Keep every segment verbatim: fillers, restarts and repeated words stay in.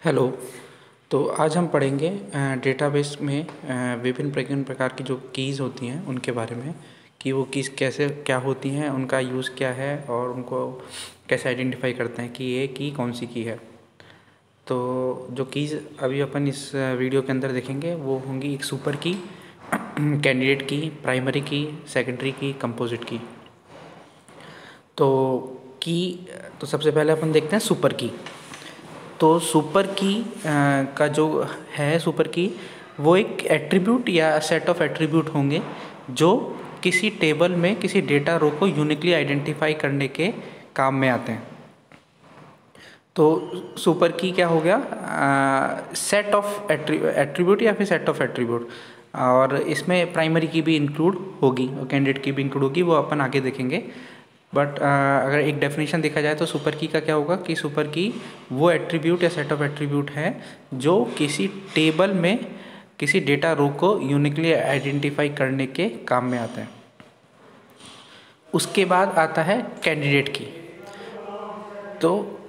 Hello. तो आज हम पढ़ेंगे डेटाबेस में अ, विभिन्न विभिन्न प्रकार की जो कीज़ होती हैं उनके बारे में, कि वो कीज़ कैसे क्या होती हैं, उनका यूज़ क्या है और उनको कैसे आइडेंटिफाई करते हैं कि ये की कौन सी की है। तो जो कीज़ अभी अपन इस वीडियो के अंदर देखेंगे वो होंगी एक सुपर की, कैंडिडेट की, प्राइमरी की, सेकेंडरी की, कंपोजिट की। तो की तो सबसे पहले अपन देखते हैं सुपर की। तो सुपर की का जो है सुपर की वो एक एट्रीब्यूट या सेट ऑफ एट्रीब्यूट होंगे जो किसी टेबल में किसी डेटा रो को यूनिकली आइडेंटिफाई करने के काम में आते हैं। तो सुपर की क्या हो गया, सेट ऑफ एट्रीब्यूट या फिर सेट ऑफ एट्रीब्यूट, और इसमें प्राइमरी की भी इंक्लूड होगी और कैंडिडेट की भी इंक्लूड होगी, वो अपन आगे देखेंगे। बट अगर एक डेफिनेशन देखा जाए तो सुपर की का क्या होगा कि सुपर की वो एट्रीब्यूट या सेट ऑफ एट्रीब्यूट है जो किसी टेबल में किसी डेटा रो को यूनिकली आइडेंटिफाई करने के काम में आता है। उसके बाद आता है कैंडिडेट की। तो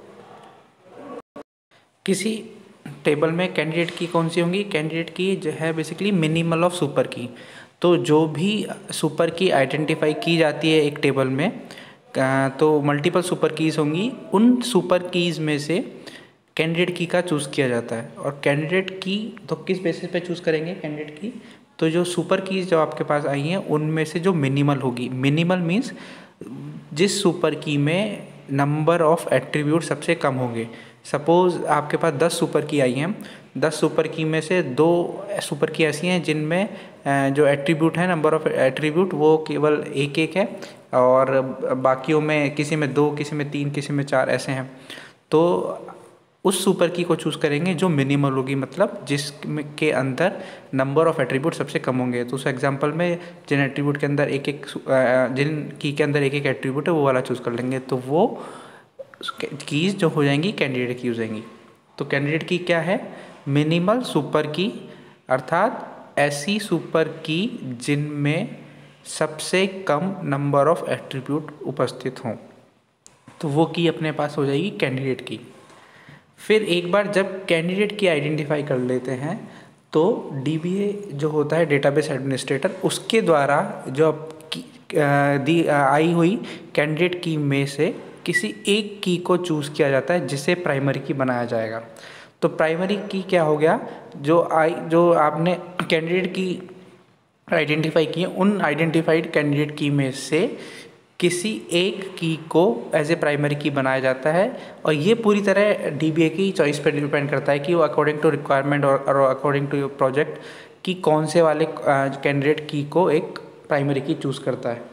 किसी टेबल में कैंडिडेट की कौन सी होंगी, कैंडिडेट की जो है बेसिकली मिनिमल ऑफ सुपर की। तो जो भी सुपर की आइडेंटिफाई की जाती है एक टेबल में, तो मल्टीपल सुपर कीज़ होंगी, उन सुपर कीज़ में से कैंडिडेट की का चूज़ किया जाता है। और कैंडिडेट की तो किस बेसिस पे चूज़ करेंगे कैंडिडेट की, तो जो सुपर कीज़ जो आपके पास आई हैं उनमें से जो मिनिमल होगी, मिनिमल मीन्स जिस सुपर की में नंबर ऑफ एट्रीब्यूट सबसे कम होंगे। सपोज़ आपके पास दस सुपर की आई हैं, दस सुपर की में से दो सुपर की ऐसी हैं जिनमें जो एट्रीब्यूट है, नंबर ऑफ एट्रीब्यूट वो केवल एक एक है, और बाकियों में किसी में दो, किसी में तीन, किसी में चार ऐसे हैं। तो उस सुपर की को चूज़ करेंगे जो मिनिमल होगी, मतलब जिसके अंदर नंबर ऑफ एट्रीब्यूट सबसे कम होंगे। तो उस एग्जांपल में जिन एट्रीब्यूट के अंदर एक एक जिन की के अंदर एक एक एट्रीब्यूट है वो वाला चूज़ कर लेंगे, तो वो कीज़ जो हो जाएंगी कैंडिडेट की हो जाएंगी। तो कैंडिडेट की क्या है, मिनिमल सुपर की, अर्थात ऐसी सुपर की जिनमें सबसे कम नंबर ऑफ एट्रीब्यूट उपस्थित हों, तो वो की अपने पास हो जाएगी कैंडिडेट की। फिर एक बार जब कैंडिडेट की आइडेंटिफाई कर लेते हैं तो डीबीए जो होता है डेटाबेस एडमिनिस्ट्रेटर, उसके द्वारा जो दी आई हुई कैंडिडेट की में से किसी एक की को चूज़ किया जाता है जिसे प्राइमरी की बनाया जाएगा। तो प्राइमरी की क्या हो गया, जो आई जो आपने कैंडिडेट की आइडेंटिफाई की है, उन आइडेंटिफाइड कैंडिडेट की में से किसी एक की को एज ए प्राइमरी की बनाया जाता है। और ये पूरी तरह डीबीए की चॉइस पर डिपेंड करता है कि वो अकॉर्डिंग टू रिक्वायरमेंट और अकॉर्डिंग टू प्रोजेक्ट की कौन से वाले कैंडिडेट की को एक प्राइमरी की चूज़ करता है।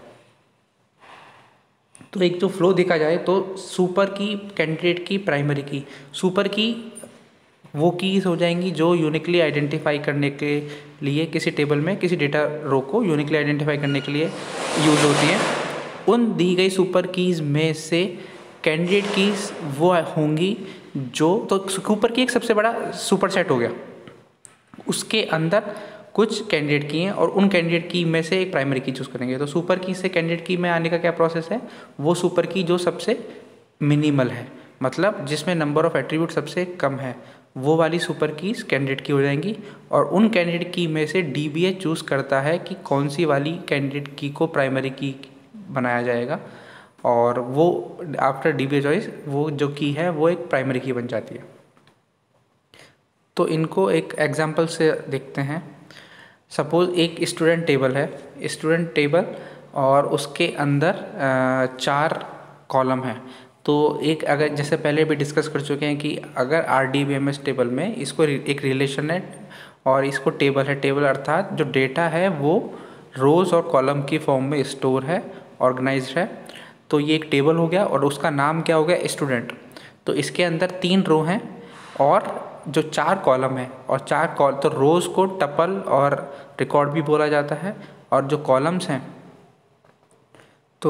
तो एक जो फ्लो देखा जाए तो सुपर की, कैंडिडेट की, प्राइमरी की। सुपर की वो कीज़ हो जाएंगी जो यूनिकली आइडेंटिफाई करने के लिए किसी टेबल में किसी डेटा रो को यूनिकली आइडेंटिफाई करने के लिए यूज़ होती हैं। उन दी गई सुपर कीज़ में से कैंडिडेट कीज़ वो होंगी जो, तो सुपर की एक सबसे बड़ा सुपर सेट हो गया, उसके अंदर कुछ कैंडिडेट की हैं और उन कैंडिडेट की में से एक प्राइमरी की चूज़ करेंगे। तो सुपर की से कैंडिडेट की में आने का क्या प्रोसेस है, वो सुपर की जो सबसे मिनिमल है, मतलब जिसमें नंबर ऑफ एट्रीब्यूट सबसे कम है, वो वाली सुपर कीज़ कैंडिडेट की हो जाएंगी। और उन कैंडिडेट की में से डीबीए चूज़ करता है कि कौन सी वाली कैंडिडेट की को प्राइमरी की बनाया जाएगा, और वो आफ्टर डीबीए चॉइस वो जो की है वो एक प्राइमरी की बन जाती है। तो इनको एक एग्जांपल से देखते हैं। सपोज़ एक स्टूडेंट टेबल है, स्टूडेंट टेबल, और उसके अंदर चार कॉलम है। तो एक, अगर जैसे पहले भी डिस्कस कर चुके हैं कि अगर आरडीबीएमएस टेबल में इसको एक रिलेशन है और इसको टेबल है, टेबल अर्थात जो डेटा है वो रोज़ और कॉलम की फॉर्म में स्टोर है, ऑर्गेनाइज्ड है। तो ये एक टेबल हो गया और उसका नाम क्या हो गया, स्टूडेंट। तो इसके अंदर तीन रो हैं और जो चार कॉलम है, और चार कॉल तो रोज़ को टपल और रिकॉर्ड भी बोला जाता है, और जो कॉलम्स हैं तो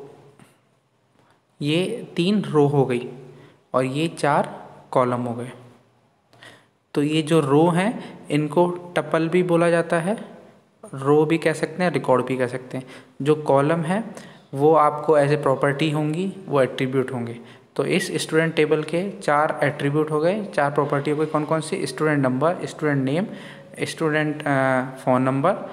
ये तीन रो हो गई और ये चार कॉलम हो गए। तो ये जो रो हैं इनको टपल भी बोला जाता है, रो भी कह सकते हैं, रिकॉर्ड भी कह सकते हैं। जो कॉलम है वो आपको एज ए प्रॉपर्टी होंगी, वो एट्रीब्यूट होंगे। तो इस स्टूडेंट टेबल के चार एट्रीब्यूट हो गए, चार प्रॉपर्टी हो गई। कौन कौन सी? Student number, student name, student phone number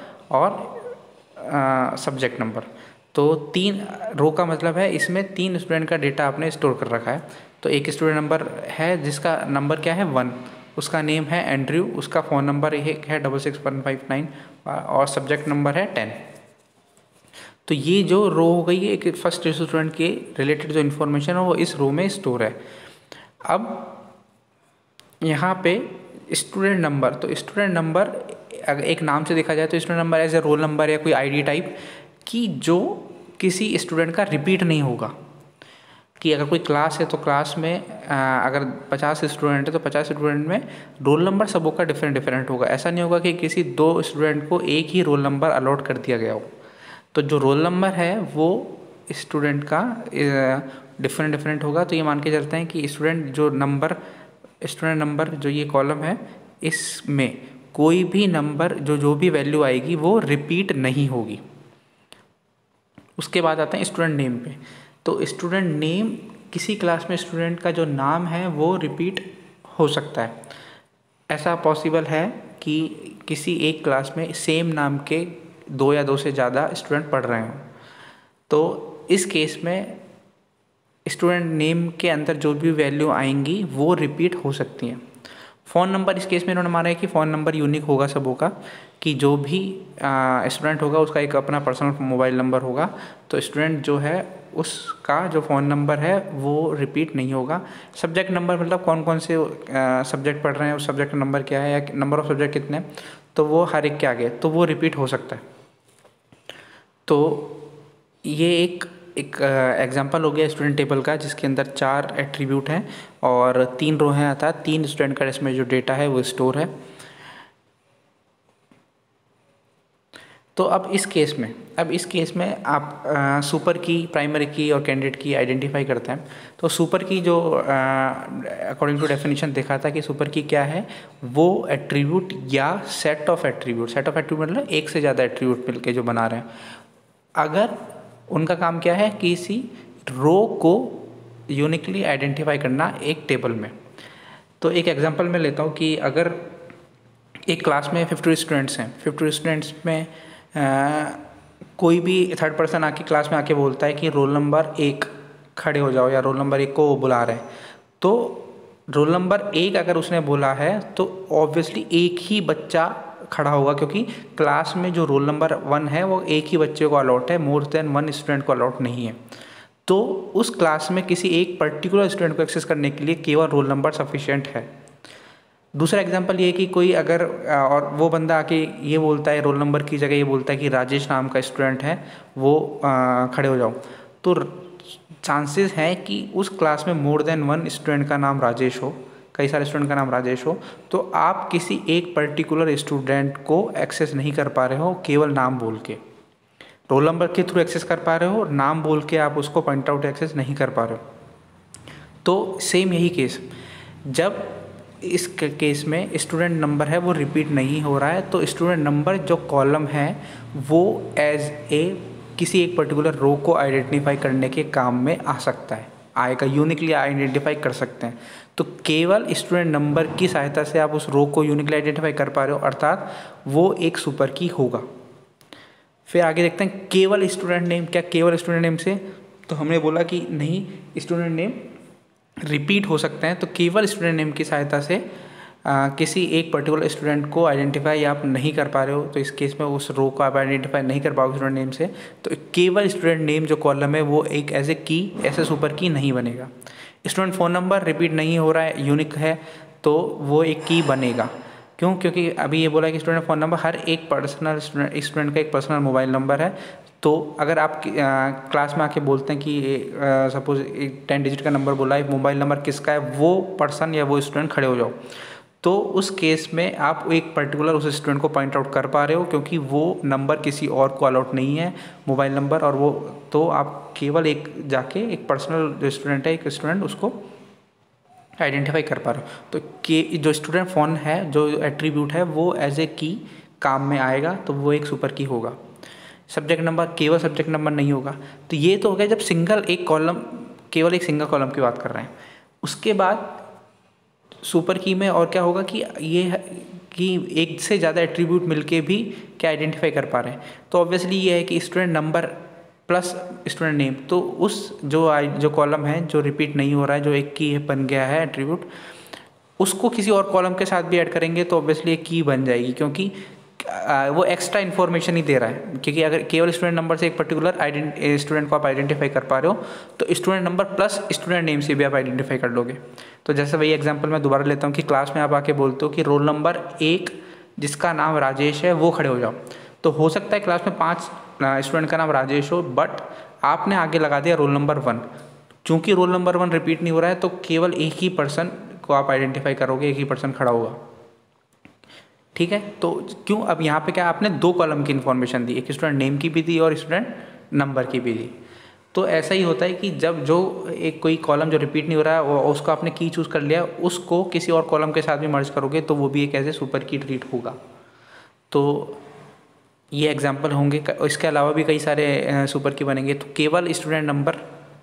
और सब्जेक्ट नंबर। तो तीन रो का मतलब है इसमें तीन स्टूडेंट का डेटा आपने स्टोर कर रखा है। तो एक स्टूडेंट नंबर है जिसका नंबर क्या है? वन, उसका नेम है एंड्रयू, उसका फ़ोन नंबर एक है double six one five nine और सब्जेक्ट नंबर है टेन। तो ये जो रो हो गई है एक फर्स्ट स्टूडेंट के रिलेटेड जो इन्फॉर्मेशन है वो इस रो में स्टोर है। अब यहाँ पे स्टूडेंट नंबर, तो स्टूडेंट नंबर अगर एक नाम से देखा जाए तो student number as a roll number या कोई आईडी टाइप कि जो किसी स्टूडेंट का रिपीट नहीं होगा। कि अगर कोई क्लास है तो क्लास में आ, अगर पचास स्टूडेंट है तो पचास स्टूडेंट में रोल नंबर सबों का डिफरेंट डिफरेंट होगा। ऐसा नहीं होगा कि किसी दो स्टूडेंट को एक ही रोल नंबर अलॉट कर दिया गया हो। तो जो रोल नंबर है वो स्टूडेंट का डिफरेंट डिफरेंट होगा। तो ये मान के चलते हैं कि स्टूडेंट जो नंबर स्टूडेंट नंबर जो ये कॉलम है इसमें कोई भी नंबर जो जो भी वैल्यू आएगी वो रिपीट नहीं होगी। उसके बाद आते हैं स्टूडेंट नेम पे। तो स्टूडेंट नेम किसी क्लास में स्टूडेंट का जो नाम है वो रिपीट हो सकता है। ऐसा पॉसिबल है कि किसी एक क्लास में सेम नाम के दो या दो से ज़्यादा स्टूडेंट पढ़ रहे हों। तो इस केस में स्टूडेंट नेम के अंदर जो भी वैल्यू आएंगी वो रिपीट हो सकती हैं। फ़ोन नंबर इस केस में इन्होंने माना है कि फ़ोन नंबर यूनिक होगा सबों का, कि जो भी स्टूडेंट होगा उसका एक अपना पर्सनल मोबाइल नंबर होगा। तो स्टूडेंट जो है उसका जो फ़ोन नंबर है वो रिपीट नहीं होगा। सब्जेक्ट नंबर मतलब कौन कौन से सब्जेक्ट पढ़ रहे हैं, उस सब्जेक्ट नंबर क्या है या नंबर ऑफ़ सब्जेक्ट कितने, तो वो हर एक के आगे तो वो रिपीट हो सकता है। तो ये एक एक एग्जांपल हो गया स्टूडेंट टेबल का जिसके अंदर चार एट्रीब्यूट हैं और तीन रो हैं, अर्थात तीन स्टूडेंट का इसमें जो डेटा है वो स्टोर है। तो अब इस केस में अब इस केस में आप आ, सुपर की, प्राइमरी की और कैंडिडेट की आइडेंटिफाई करते हैं। तो सुपर की जो अकॉर्डिंग टू डेफिनेशन देखा था कि सुपर की क्या है, वो एट्रीब्यूट या set of attribute set of attribute मतलब एक से ज़्यादा एट्रीब्यूट मिलके जो बना रहे हैं। अगर उनका काम क्या है, किसी रो को यूनिकली आइडेंटिफाई करना एक टेबल में। तो एक एग्जांपल मैं लेता हूँ कि अगर एक क्लास में फिफ्टी स्टूडेंट्स हैं, फिफ्टी स्टूडेंट्स में आ, कोई भी थर्ड पर्सन आके क्लास में आके बोलता है कि रोल नंबर एक खड़े हो जाओ या रोल नंबर एक को बुला रहे हैं, तो रोल नंबर एक अगर उसने बोला है तो ऑब्वियसली एक ही बच्चा खड़ा होगा, क्योंकि क्लास में जो रोल नंबर वन है वो एक ही बच्चे को अलॉट है, मोर देन वन स्टूडेंट को अलॉट नहीं है। तो उस क्लास में किसी एक पर्टिकुलर स्टूडेंट को एक्सेस करने के लिए केवल रोल नंबर सफिशिएंट है। दूसरा एग्जांपल ये कि कोई अगर और वो बंदा आके ये बोलता है, रोल नंबर की जगह ये बोलता है कि राजेश नाम का स्टूडेंट है वो आ, खड़े हो जाओ, तो चांसेस हैं कि उस क्लास में मोर देन वन स्टूडेंट का नाम राजेश हो, कई सारे स्टूडेंट का नाम राजेश हो। तो आप किसी एक पर्टिकुलर स्टूडेंट को एक्सेस नहीं कर पा रहे हो केवल नाम बोल के, रोल नंबर के थ्रू एक्सेस कर पा रहे हो, नाम बोल के आप उसको पॉइंट आउट एक्सेस नहीं कर पा रहे हो। तो सेम यही केस, जब इस केस में स्टूडेंट नंबर है वो रिपीट नहीं हो रहा है, तो स्टूडेंट नंबर जो कॉलम है वो एज ए किसी एक पर्टिकुलर रो को आइडेंटिफाई करने के काम में आ सकता है, आएगा, यूनिकली आइडेंटिफाई कर सकते हैं। तो केवल स्टूडेंट नंबर की सहायता से आप उस रो को यूनिकली आइडेंटिफाई कर पा रहे हो, अर्थात वो एक सुपर की होगा। फिर आगे देखते हैं केवल स्टूडेंट नेम। क्या केवल स्टूडेंट नेम से? तो हमने बोला कि नहीं, स्टूडेंट नेम रिपीट हो सकते हैं। तो केवल स्टूडेंट नेम की सहायता से आ, किसी एक पर्टिकुलर स्टूडेंट को आइडेंटिफाई आप नहीं कर पा रहे हो, तो इस केस में उस रो को आप आइडेंटिफाई नहीं कर पाओगे स्टूडेंट नेम से। तो केवल स्टूडेंट नेम जो कॉलम है वो एक एज ए की, ऐसे सुपर की नहीं बनेगा। स्टूडेंट फ़ोन नंबर रिपीट नहीं हो रहा है, यूनिक है, तो वो एक की बनेगा। क्यों? क्योंकि अभी ये बोला कि स्टूडेंट फ़ोन नंबर हर एक पर्सनल स्टूडेंट स्टूडेंट का एक पर्सनल मोबाइल नंबर है। तो अगर आप क्लास में आके बोलते हैं कि सपोज एक टेन डिजिट का नंबर बोला है, मोबाइल नंबर किसका है, वो पर्सन या वो स्टूडेंट खड़े हो जाओ, तो उस केस में आप एक पर्टिकुलर उस स्टूडेंट को पॉइंट आउट कर पा रहे हो, क्योंकि वो नंबर किसी और को अलॉट नहीं है मोबाइल नंबर, और वो तो आप केवल एक जाके एक पर्सनल जो स्टूडेंट है, एक स्टूडेंट, उसको आइडेंटिफाई कर पा रहे हो। तो के जो स्टूडेंट फ़ोन है, जो एट्रीब्यूट है, वो एज ए की काम में आएगा, तो वो एक सुपर की होगा। सब्जेक्ट नंबर केवल सब्जेक्ट नंबर नहीं होगा। तो ये तो हो गया जब सिंगल एक कॉलम केवल एक सिंगल कॉलम की बात कर रहे हैं। उसके बाद सुपर की में और क्या होगा कि ये है कि एक से ज़्यादा एट्रीब्यूट मिलके भी क्या आइडेंटिफाई कर पा रहे हैं। तो ऑब्वियसली ये है कि student number plus student name, तो उस जो आई जो कॉलम है जो रिपीट नहीं हो रहा है, जो एक की बन गया है एट्रीब्यूट, उसको किसी और कॉलम के साथ भी ऐड करेंगे तो ऑब्वियसली एक की बन जाएगी, क्योंकि आ, वो एक्स्ट्रा इन्फॉर्मेशन ही दे रहा है। क्योंकि अगर केवल स्टूडेंट नंबर से एक पर्टिकुलर आइडेंट स्टूडेंट को आप आइडेंटिफाई कर पा रहे हो तो student number plus student name से भी आप आइडेंटिफाई कर लोगे। तो जैसे वही एग्जांपल मैं दोबारा लेता हूँ कि क्लास में आप आके बोलते हो कि रोल नंबर एक जिसका नाम राजेश है वो खड़े हो जाओ, तो हो सकता है क्लास में पाँच स्टूडेंट का नाम राजेश हो, बट आपने आगे लगा दिया रोल नंबर वन। चूँकि रोल नंबर वन रिपीट नहीं हो रहा है तो केवल एक ही पर्सन को आप आइडेंटिफाई करोगे, एक ही पर्सन खड़ा होगा। ठीक है, तो क्यों, अब यहाँ पे क्या आपने दो कॉलम की इन्फॉर्मेशन दी, एक स्टूडेंट नेम की भी दी और स्टूडेंट नंबर की भी दी। तो ऐसा ही होता है कि जब जो एक कोई कॉलम जो रिपीट नहीं हो रहा है और उसको आपने की चूज़ कर लिया, उसको किसी और कॉलम के साथ भी मर्ज करोगे तो वो भी एक ऐसे सुपर की ट्रीट होगा। तो ये एग्जाम्पल होंगे, इसके अलावा भी कई सारे सुपर की बनेंगे। तो केवल स्टूडेंट नंबर,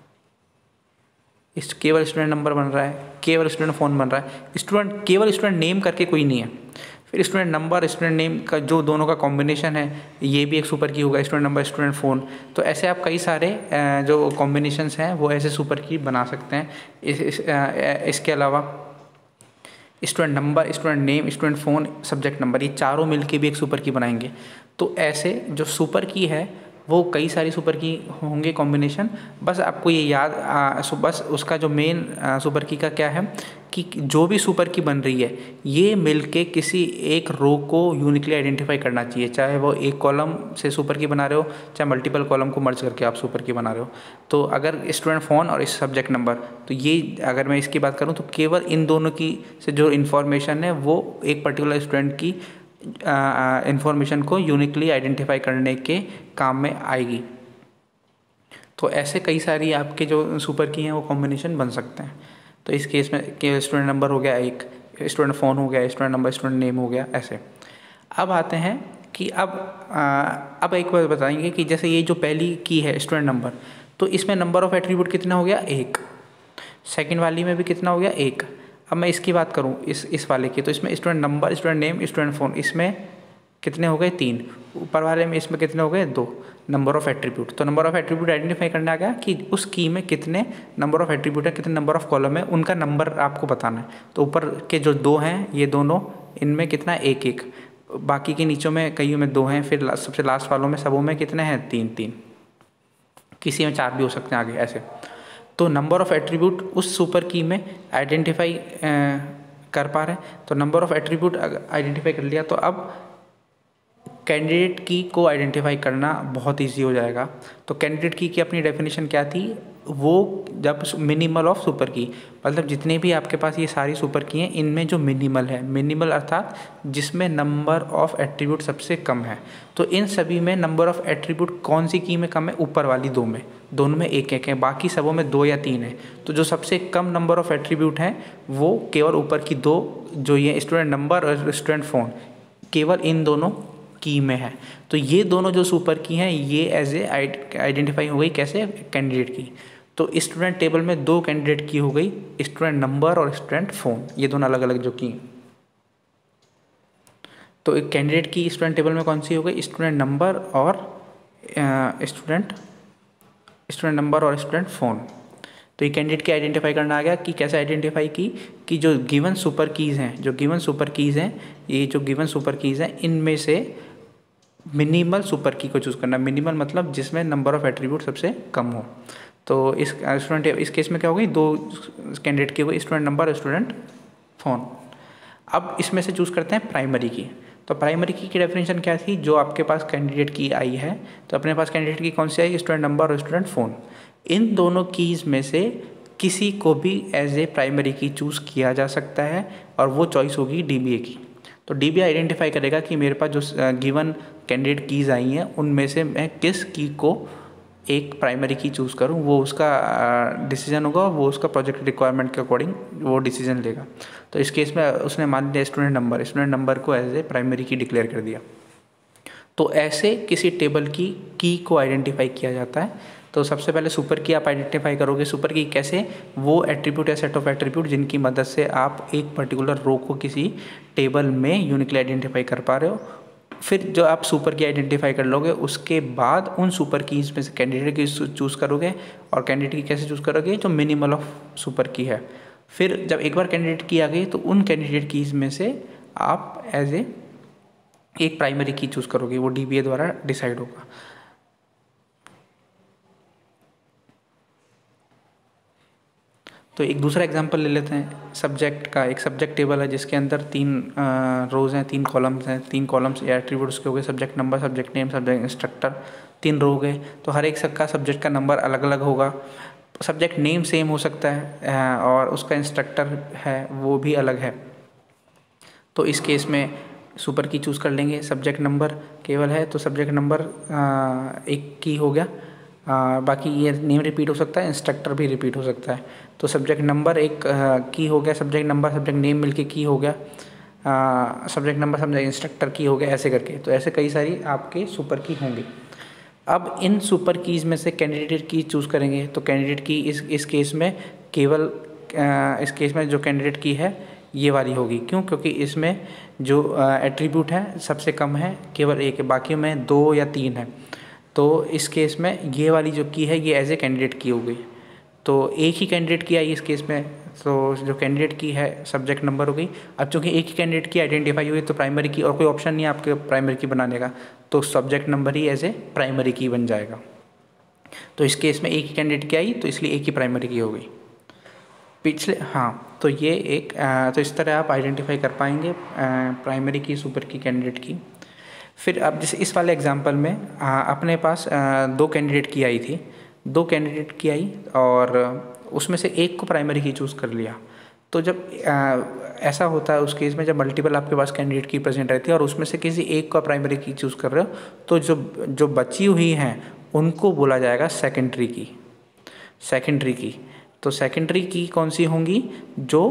इस केवल स्टूडेंट नंबर बन रहा है, केवल स्टूडेंट फ़ोन बन रहा है, स्टूडेंट केवल स्टूडेंट नेम करके कोई नहीं है। फिर स्टूडेंट नंबर स्टूडेंट नेम का जो दोनों का कॉम्बिनेशन है ये भी एक सुपर की होगा, स्टूडेंट नंबर स्टूडेंट फ़ोन। तो ऐसे आप कई सारे जो कॉम्बिनेशंस हैं वो ऐसे सुपर की बना सकते हैं। इस, इस, इसके अलावा student number student name student phone subject number, ये चारों मिलके भी एक सुपर की बनाएंगे। तो ऐसे जो सुपर की है वो कई सारी सुपर की होंगे कॉम्बिनेशन। बस आपको ये याद आ, बस उसका जो मेन सुपर की का क्या है कि जो भी सुपर की बन रही है ये मिलके किसी एक रो को यूनिकली आइडेंटिफाई करना चाहिए, चाहे वो एक कॉलम से सुपर की बना रहे हो चाहे मल्टीपल कॉलम को मर्ज करके आप सुपर की बना रहे हो। तो अगर स्टूडेंट फ़ोन और इस सब्जेक्ट नंबर, तो ये अगर मैं इसकी बात करूँ तो केवल इन दोनों की से जो इन्फॉर्मेशन है वो एक पर्टिकुलर स्टूडेंट की इन्फॉर्मेशन को यूनिकली आइडेंटिफाई करने के काम में आएगी। तो ऐसे कई सारी आपके जो सुपर की हैं वो कॉम्बिनेशन बन सकते हैं। तो इस केस में के स्टूडेंट नंबर हो गया एक, स्टूडेंट फ़ोन हो गया, स्टूडेंट नंबर स्टूडेंट नेम हो गया, ऐसे। अब आते हैं कि अब आ, अब एक बार बताएंगे कि जैसे ये जो पहली की है स्टूडेंट नंबर, तो इसमें नंबर ऑफ़ एट्रीब्यूट कितना हो गया, एक। सेकेंड वाली में भी कितना हो गया, एक। अब मैं इसकी बात करूँ इस इस वाले की, तो इसमें student number student name student phone, इसमें कितने हो गए, तीन। ऊपर वाले में इसमें कितने हो गए, दो। नंबर ऑफ़ एट्रीब्यूट, तो नंबर ऑफ़ एट्रीब्यूट आइडेंटिफाई करना आ गया कि उस की में कितने नंबर ऑफ़ एट्रीब्यूट है, कितने नंबर ऑफ़ कॉलम है, उनका नंबर आपको बताना है। तो ऊपर के जो दो हैं ये दोनों, इनमें कितना, एक एक। बाकी के नीचों में कईयों में दो हैं, फिर सबसे लास्ट वालों में सबों में कितने हैं, तीन तीन। किसी में चार भी हो सकते हैं आगे, ऐसे। तो नंबर ऑफ़ एट्रीब्यूट उस सुपर की में आइडेंटिफाई कर पा रहे हैं। तो नंबर ऑफ़ एट्रीब्यूट आइडेंटिफाई कर लिया तो अब कैंडिडेट की को आइडेंटिफाई करना बहुत इजी हो जाएगा। तो कैंडिडेट की की अपनी डेफिनेशन क्या थी, वो जब मिनिमल ऑफ सुपर की, मतलब जितने भी आपके पास ये सारी सुपर की हैं इनमें जो मिनिमल है, मिनिमल अर्थात जिसमें नंबर ऑफ एट्रीब्यूट सबसे कम है। तो इन सभी में नंबर ऑफ एट्रीब्यूट कौन सी की में कम है, ऊपर वाली दो में, दोनों में एक एक है, बाकी सबों में दो या तीन है। तो जो सबसे कम नंबर ऑफ एट्रीब्यूट हैं वो केवल ऊपर की दो, जो ये स्टूडेंट नंबर और स्टूडेंट फ़ोन, केवल इन दोनों की में है। तो ये दोनों जो सुपर की हैं ये एज ए आइडेंटिफाई हो गई, कैसे, कैंडिडेट की। तो स्टूडेंट टेबल में दो कैंडिडेट की हो गई, स्टूडेंट नंबर और स्टूडेंट फ़ोन, ये दोनों अलग अलग जो की। तो एक कैंडिडेट की स्टूडेंट टेबल में कौन सी हो गई, स्टूडेंट नंबर और स्टूडेंट स्टूडेंट नंबर और स्टूडेंट फ़ोन। तो ये कैंडिडेट की आइडेंटिफाई करना आ गया कि कैसे आइडेंटिफाई की कि जो गिवन सुपर कीज़ हैं, जो गिवन सुपर कीज़ हैं ये जो गिवन सुपर कीज़ हैं इनमें से मिनिमल सुपर की को चूज़ करना। मिनिमल मतलब जिसमें नंबर ऑफ़ एट्रीब्यूट सबसे कम हो। तो इस स्टूडेंट इस केस में क्या हो गई, दो कैंडिडेट की हो गई, स्टूडेंट नंबर और स्टूडेंट फ़ोन। अब इसमें से चूज़ करते हैं प्राइमरी की। तो प्राइमरी की की डेफिनेशन क्या थी, जो आपके पास कैंडिडेट की आई है, तो अपने पास कैंडिडेट की कौन सी आई, स्टूडेंट नंबर और स्टूडेंट फ़ोन। इन दोनों कीज़ में से किसी को भी as a primary key choose किया जा सकता है और वो चॉइस होगी डीबीए की। तो डीबीए आइडेंटिफाई करेगा कि मेरे पास जो गिवन कैंडिडेट कीज़ आई हैं उनमें से मैं किस की को एक प्राइमरी की चूज़ करूं, वो उसका डिसीजन होगा, वो उसका प्रोजेक्ट रिक्वायरमेंट के अकॉर्डिंग वो डिसीजन लेगा। तो इस केस में उसने मान लिया स्टूडेंट नंबर स्टूडेंट नंबर को as a primary key declare कर दिया। तो ऐसे किसी टेबल की की को आइडेंटिफाई किया जाता है। तो सबसे पहले सुपर की आप आइडेंटिफाई करोगे। सुपर की कैसे? वो एट्रीब्यूट या सेट ऑफ एट्रीब्यूट जिनकी मदद से आप एक पर्टिकुलर रो को किसी टेबल में यूनिकली आइडेंटिफाई कर पा रहे हो। फिर जो आप सुपर की आइडेंटिफाई कर लोगे, उसके बाद उन सुपर कीज़ में से कैंडिडेट की चूज़ करोगे। और कैंडिडेट की कैसे चूज़ करोगे? जो मिनिमल ऑफ सुपर की है। फिर जब एक बार कैंडिडेट की आ गई तो उन कैंडिडेट कीज़ में से आप एज ए एक प्राइमरी की चूज़ करोगे, वो डी बी ए द्वारा डिसाइड होगा। तो एक दूसरा एग्जांपल ले लेते हैं सब्जेक्ट का। एक सब्जेक्ट टेबल है जिसके अंदर तीन रोज़ हैं, तीन कॉलम्स हैं। तीन कॉलम्स या एट्रीब्यूट्स के हो गए, subject number, subject name, subject instructor, तीन रो हो गए। तो हर एक सबका सब्जेक्ट का नंबर अलग अलग होगा। सब्जेक्ट नेम सेम हो सकता है और उसका इंस्ट्रक्टर है वो भी अलग है। तो इस केस में सुपर की चूज़ कर लेंगे। सब्जेक्ट नंबर केवल है तो सब्जेक्ट नंबर एक की हो गया। आ, बाकी ये नेम रिपीट हो सकता है, इंस्ट्रक्टर भी रिपीट हो सकता है। तो सब्जेक्ट नंबर एक आ, की हो गया, सब्जेक्ट नंबर सब्जेक्ट नेम मिलके की हो गया, सब्जेक्ट नंबर सब्जेक्ट इंस्ट्रक्टर की हो गया, ऐसे करके। तो ऐसे कई सारी आपके सुपर की होंगी। अब इन सुपर कीज़ में से कैंडिडेट की चूज़ करेंगे। तो कैंडिडेट की इस इस केस में केवल आ, इस केस में जो कैंडिडेट की है ये वाली होगी। क्यों? क्योंकि इसमें जो एट्रीब्यूट है सबसे कम है, केवल एक है, बाकी में दो या तीन है। तो इस केस में ये वाली जो की है ये एज ए कैंडिडेट की हो गई। तो एक ही कैंडिडेट की आई इस केस में, तो जो कैंडिडेट की है सब्जेक्ट नंबर हो गई। अब चूँकि एक ही कैंडिडेट की आइडेंटिफाई हुई तो प्राइमरी की और कोई ऑप्शन नहीं है आपके प्राइमरी की बनाने का, तो सब्जेक्ट नंबर ही एज ए प्राइमरी की बन जाएगा। तो इस केस में एक ही कैंडिडेट की आई तो इसलिए एक ही प्राइमरी की हो गई। पिछले हाँ तो ये एक आ, तो इस तरह आप आइडेंटिफाई कर पाएंगे प्राइमरी की, सुपर की, कैंडिडेट की। फिर अब जैसे इस वाले एग्जांपल में आ, अपने पास आ, दो कैंडिडेट की आई थी, दो कैंडिडेट की आई और उसमें से एक को प्राइमरी की चूज़ कर लिया। तो जब आ, ऐसा होता है उस केस में जब मल्टीपल आपके पास कैंडिडेट की प्रेजेंट रहती है और उसमें से किसी एक को प्राइमरी की चूज़ कर रहे हो, तो जो जो बची हुई हैं उनको बोला जाएगा सेकेंडरी की। सेकेंडरी की तो सेकेंडरी की कौन सी होंगी? जो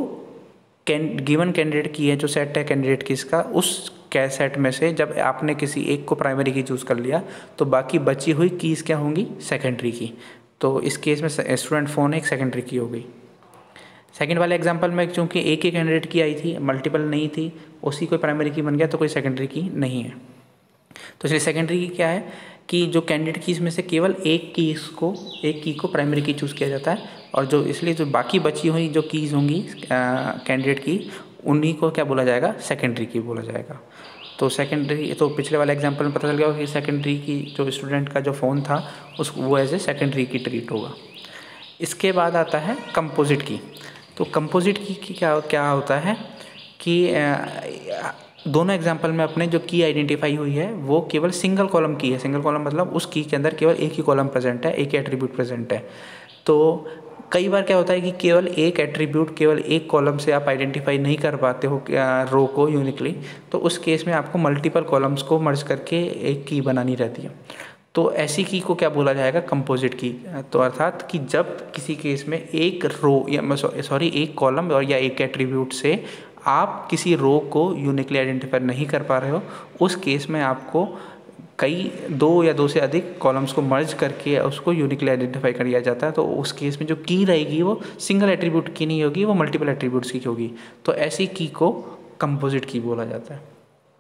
कैन गिवन कैंडिडेट की है, जो सेट है कैंडिडेट की इसका, उस कै सेट में से जब आपने किसी एक को प्राइमरी की चूज़ कर लिया तो बाकी बची हुई कीज़ क्या होंगी? सेकेंडरी की। तो इस केस में स्टूडेंट फ़ोन एक सेकेंडरी की हो गई। सेकंड वाले एग्जांपल में चूँकि एक ही कैंडिडेट की आई थी, मल्टीपल नहीं थी, उसी कोई प्राइमरी की बन गया तो कोई सेकेंडरी की नहीं है। तो इसलिए सेकेंडरी की क्या है कि जो कैंडिडेट कीज़ में से केवल एक कीज़ को एक की को प्राइमरी की चूज़ किया जाता है और जो इसलिए जो बाकी बची हुई जो कीज़ होंगी कैंडिडेट की, उन्हीं को क्या बोला जाएगा? सेकेंडरी की बोला जाएगा। तो सेकेंडरी तो पिछले वाले एग्जांपल में पता चल गया कि सेकेंडरी की जो स्टूडेंट का जो फ़ोन था उस वो as a secondary key treat होगा। इसके बाद आता है कंपोजिट की। तो कंपोजिट की, की क्या क्या होता है कि आ, दोनों एग्जाम्पल में अपने जो की आइडेंटिफाई हुई है वो केवल सिंगल कॉलम की है। सिंगल कॉलम मतलब उस की के अंदर केवल एक ही कॉलम प्रेजेंट है, एक ही एट्रीब्यूट प्रेजेंट है। तो कई बार क्या होता है कि केवल एक एट्रीब्यूट केवल एक कॉलम से आप आइडेंटिफाई नहीं कर पाते हो रो को यूनिकली, तो उस केस में आपको मल्टीपल कॉलम्स को मर्ज करके एक की बनानी रहती है। तो ऐसी की को क्या बोला जाएगा? Composite key. तो अर्थात कि जब किसी केस में एक रो या सॉरी एक कॉलम और या एक एट्रीब्यूट से आप किसी रो को यूनिकली आइडेंटिफाई नहीं कर पा रहे हो, उस केस में आपको कई दो या दो से अधिक कॉलम्स को मर्ज करके उसको यूनिकली आइडेंटिफाई कर लिया जाता है। तो उस केस में जो की रहेगी वो सिंगल एट्रीब्यूट की नहीं होगी, वो मल्टीपल एट्रीब्यूट्स की होगी। तो ऐसी की को कंपोजिट की बोला जाता है।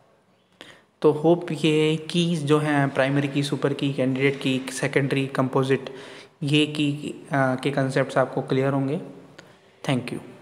तो होप ये कीज़ जो हैं प्राइमरी की, सुपर की, कैंडिडेट की, सेकेंडरी, कंपोजिट, ये की के कंसेप्ट्स आपको क्लियर होंगे। Thank you.